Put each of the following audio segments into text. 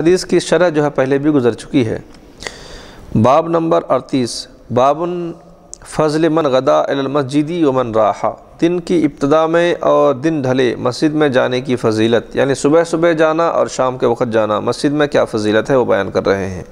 حدیث کی شرح جو ہے پہلے بھی گزر چکی ہے۔ باب نمبر 38، باب فضل من غدا الی المسجد ومن راحا، دن کی ابتدا میں اور دن ڈھلے مسجد میں جانے کی فضیلت، یعنی صبح صبح جانا اور شام کے وقت جانا مسجد میں کیا فضیلت ہے وہ بیان کر رہے ہیں۔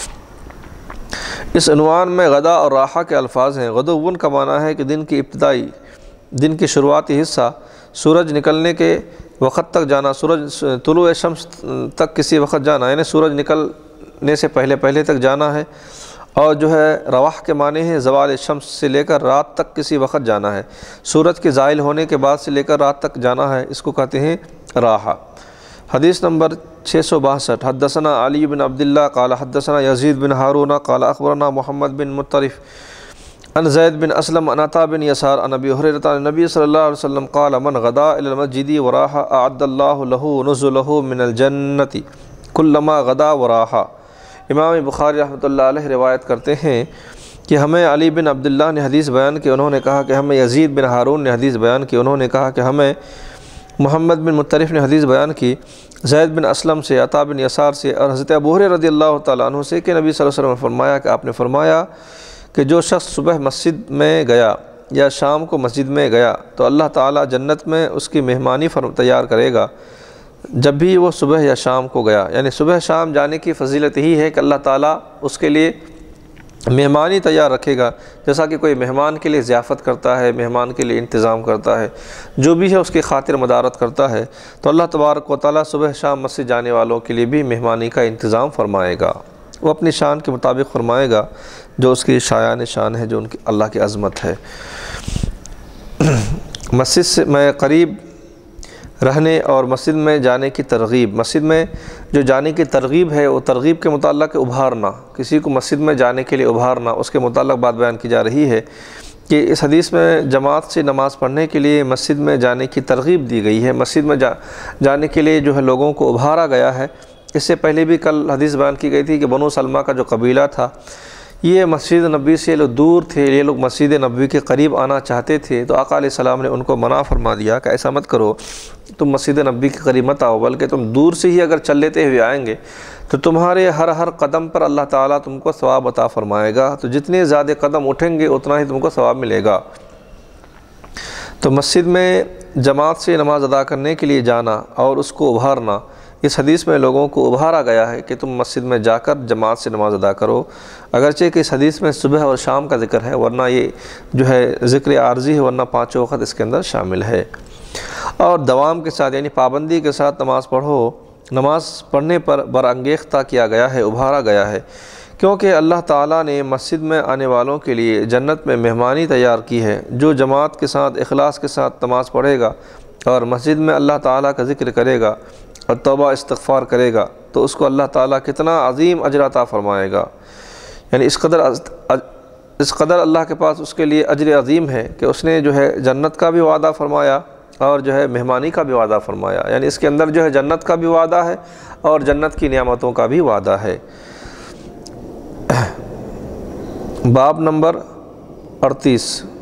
اس عنوان میں غدا اور راحہ کے الفاظ ہیں۔ غدوٌ کا معنی ہے کہ دن کی ابتدائی، دن کی شروعاتی حصہ، سورج نکلنے کے وقت تک جانا، سورج طلوع شمس تک کسی وقت جانا، یعنی سورج نکلنے سے پہلے تک جانا ہے۔ اور جو ہے رواح کے معنی ہے زوال شمس سے لے کر رات تک کسی وقت جانا ہے، سورج کے زائل ہونے کے بعد سے لے کر رات تک جانا ہے، اس کو کہتے ہیں راحہ۔ حدیث نمبر 662، حدثنا علی بن عبداللہ قال حدثنا یزید بن ہارون قال اخبرنا محمد بن مطرف عن زید بن اسلم عن عطاء بن یسار عن ابی ہریرہ عن النبی صلی اللہ علیہ وسلم قال من غدا الی المسجد وراح اعد اللہ له نزلہ من الجنۃ کلما غدا وراح۔ امام بخاری رحمۃ اللہ علیہ روایت کرتے ہیں کہ ہمیں علی بن عبداللہ نے حدیث بیان کی، انہوں نے کہا کہ ہمیں یزید بن ہارون نے حدیث بیان کی، انہوں نے کہا کہ ہمیں محمد بن مطرف نے حدیث بیان کی زید بن اسلم سے، عطاء بن یسار سے اور حضرت ابو ہریرہ رضی اللہ تعالیٰ عنہ سے کہ نبی صلی اللہ علیہ وسلم نے فرمایا کہ آپ نے فرمایا کہ جو شخص صبح مسجد میں گیا یا شام کو مسجد میں گیا تو اللہ تعالیٰ جنت میں اس کی مہمانی تیار کرے گا جب بھی وہ صبح یا شام کو گیا، یعنی صبح شام جانے کی فضیلت ہی ہے کہ اللہ تعالیٰ اس کے لیے مہمانی تیار رکھے گا، جیسا کہ کوئی مہمان کے لیے ضیافت کرتا ہے، مہمان کے لیے انتظام کرتا ہے، جو بھی ہے اس کی خاطر مدارت کرتا ہے، تو اللہ تبارک و تعالیٰ صبح شام مسجد جانے والوں کے لیے بھی مہمانی کا انتظام فرمائے گا، وہ اپنی شان کے مطابق فرمائے گا جو اس کی شایان شان ہے، جو ان کی اللہ کی عظمت ہے۔ مسجد سے میں قریب رہنے اور مسجد میں جانے کی ترغیب، مسجد میں جو جانے کی ترغیب ہے وہ ترغیب کے متعلق ابھارنا، کسی کو مسجد میں جانے کے لیے ابھارنا، اس کے متعلق بات بیان کی جا رہی ہے کہ اس حدیث میں جماعت سے نماز پڑھنے کے لیے مسجد میں جانے کی ترغیب دی گئی ہے، مسجد میں جانے کے لیے جو ہے لوگوں کو ابھارا گیا ہے۔ اس سے پہلے بھی کل حدیث بیان کی گئی تھی کہ بنو سلمہ کا جو قبیلہ تھا یہ مسجد نبوی سے لوگ دور تھے، یہ لوگ مسجد نبوی کے قریب آنا چاہتے تھے، تو آقا علیہ السلام نے ان کو منع فرما دیا کہ ایسا مت کرو، تم مسجد نبوی کے قریب مت آؤ، بلکہ تم دور سے ہی اگر چل لیتے ہوئے آئیں گے تو تمہارے ہر قدم پر اللہ تعالیٰ تم کو ثواب عطا فرمائے گا، تو جتنے زیادہ قدم اٹھیں گے اتنا ہی تم کو ثواب ملے گا۔ تو مسجد میں جماعت سے نماز ادا کرنے کے لیے جانا اور اس کو ابھارنا، اس حدیث میں لوگوں کو ابھارا گیا ہے کہ تم مسجد میں جا کر جماعت سے نماز ادا کرو، اگرچہ کہ اس حدیث میں صبح اور شام کا ذکر ہے، ورنہ یہ جو ہے ذکر عارضی ہے، ورنہ پانچوں وقت اس کے اندر شامل ہے۔ اور دوام کے ساتھ یعنی پابندی کے ساتھ نماز پڑھو، نماز پڑھنے پر برانگیختہ کیا گیا ہے، ابھارا گیا ہے، کیونکہ اللہ تعالیٰ نے مسجد میں آنے والوں کے لیے جنت میں مہمانی تیار کی ہے۔ جو جماعت کے ساتھ اخلاص کے ساتھ نماز پڑھے گا اور مسجد میں اللہ تعالیٰ کا ذکر کرے گا اور توبہ استغفار کرے گا تو اس کو اللہ تعالیٰ کتنا عظیم اجر عطا فرمائے گا، یعنی اس قدر اللہ کے پاس اس کے لیے اجر عظیم ہے کہ اس نے جو ہے جنت کا بھی وعدہ فرمایا اور جو ہے مہمانی کا بھی وعدہ فرمایا، یعنی اس کے اندر جو ہے جنت کا بھی وعدہ ہے اور جنت کی نعمتوں کا بھی وعدہ ہے۔ باب نمبر 38،